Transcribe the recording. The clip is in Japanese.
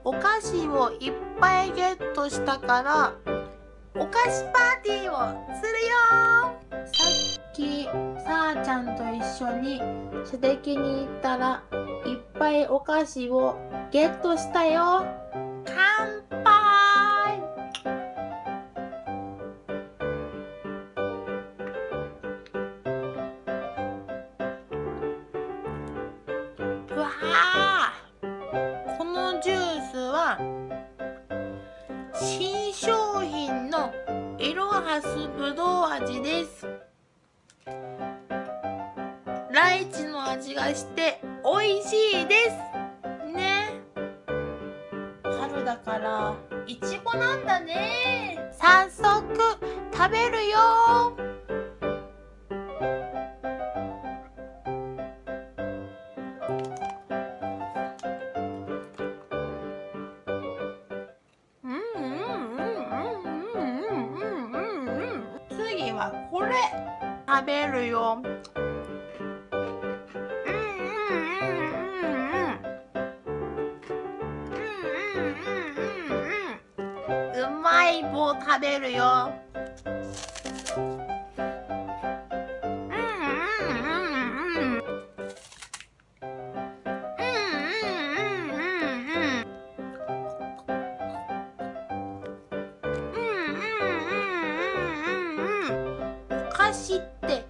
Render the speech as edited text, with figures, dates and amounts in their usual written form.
お菓子をいっぱいゲットしたからお菓子パーティーをするよ。さっきさあちゃんと一緒に射的に行ったらいっぱいお菓子をゲットしたよ。乾杯。うわあ、このジュースは新商品のイロハスぶどう味です。ライチの味がして美味しいですね。春だからいちごなんだね。早速食べるよ。次はこれ食べるよ。うまい棒食べるよ。お菓子って